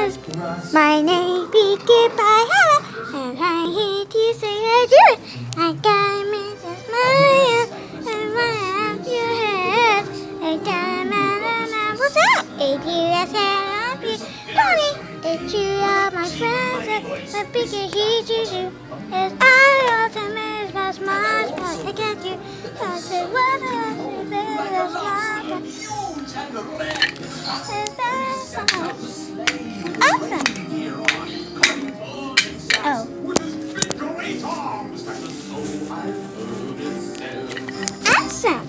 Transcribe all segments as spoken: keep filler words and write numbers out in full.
is my name. Be goodbye, heaven, and I hate you say I do it. I got Missus Myers, and right up your head. I got man, what's up? If you ask how I'm funny, it's you are my friends, my biggest hate you do. As I also miss my smile, I got you. I said, what I said, there's a smile. Awesome. Oh. Awesome.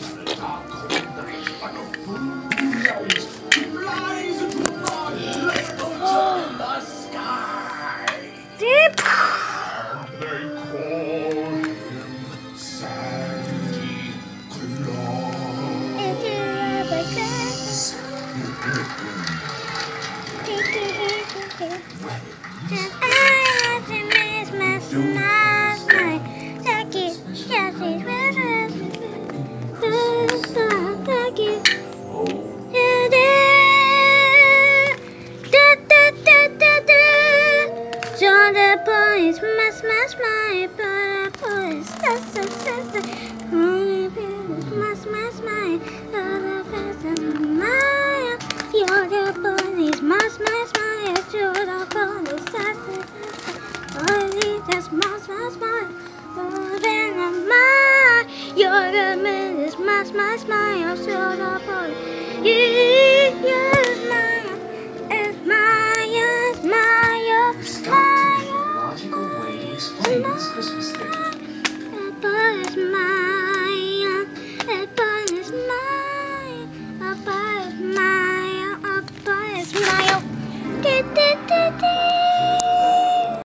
Deep. They call him Sandy Claus. If you ever cry, take it, and I have to miss my smile, smile. Take it, just it, take it. So the boys must, must, my but the boys, that's so sad. Only people must, must, my other person, my. You're the boys must, must, my. You're the boys, that's so sad. Only that's must, must, my. More than a my. You're the miss, must, must, my. You're the boy. You're my.